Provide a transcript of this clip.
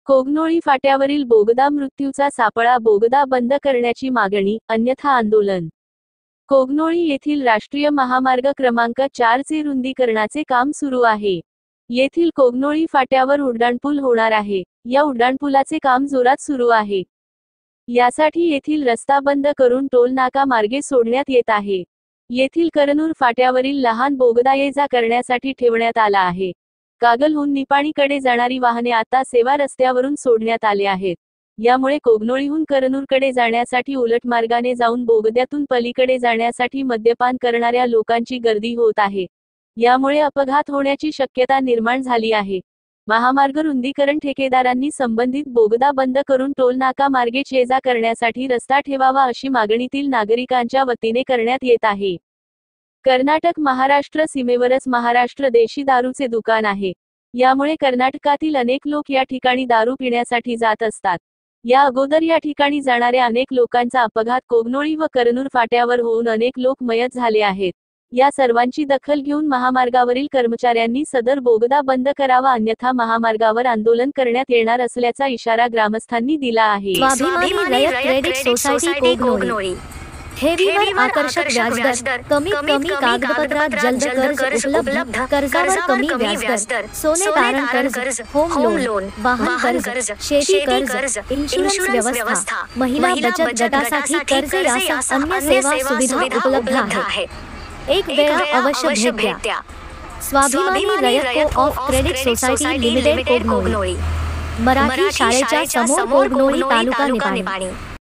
कोगनोळी फाट्यावरील बोगदा मृत्यूचा सापळा बोगदा बंद करण्याची मागणी, अन्यथा आंदोलन। कोगनोळी येथील राष्ट्रीय महामार्ग क्रमांक 4 चे रुंदीकरणाचे काम सुरू आहे। येथील कोगनोळी फाट्यावर उड्डाणपूल होणार आहे। या उड्डाणपुलाचे काम जोरात सुरू आहे। यासाठी येथील रस्ता बंद करून टोल नाका मार्गे सोडण्यात येत आहे। येथील करनूर फाट्यावरील लहान बोगदा ये-जा करण्यासाठी ठेवण्यात आला आहे। कागलहून निपाणीकडे जाणारी वाहने आता सेवा रस्त्यावरून सोडण्यात आले आहेत। यामुळे कोगनोळीहून करनूरकडे जाण्यासाठी उलट मार्गाने जाऊन बोगद्यातून पलीकडे जाण्यासाठी मद्यपान करणाऱ्या लोकांची गर्दी होत आहे। यामुळे अपघात होण्याची शक्यता निर्माण झाली आहे। महामार्ग रुंदीकरण ठेकेदारांनी संबंधित बोगदा बंद करून टोल नाका मार्गे ये-जा करण्यासाठी रस्ता ठेवावा अशी मागणीतील नागरिकांच्या वतीने करण्यात येत आहे। कर्नाटक महाराष्ट्र सीमेवरच महाराष्ट्र देशी दारूचे दुकान आहे। यामुळे कर्नाटकातील अनेक लोक या ठिकाणी दारू पिण्यासाठी जात असतात। या अगोदर या ठिकाणी जाणाऱ्या अनेक लोकांचा अपघात कोगनोळी व करनूर फाट्यावर होऊन अनेक लोक मयत झाले आहेत। या सर्वांची दखल घेऊन महामार्गावरील कर्मचाऱ्यांनी सदर बोगदा बंद करावा, अन्यथा महामार्गावर आंदोलन करण्यात येणार असल्याचा इशारा ग्रामस्थांनी दिला आहे। स्वाभिमानी रयत क्रेडिट सोसायटी कोगनोळी। ठेवीवर आकर्षक व्याजदर, कमी कागदपत्रात जलद कर्ज उपलब्ध, कर्जावर कमी व्याजदर, सोने तारण कर्ज, होम लोन, वाहन कर्ज, शेती कर्ज, इन्शुरन्स व्यवस्था, महिला बचत गटासाठी कर्ज यासह अन्य सेवा सुविधा उपलब्ध आहेत। एक वेळा अवश्य भेट द्या। Swabhimani Rayat co-op credit society limited Kognoli. Marathi शाळेच्या समोर कोगनोळी, तालुका निपाणी।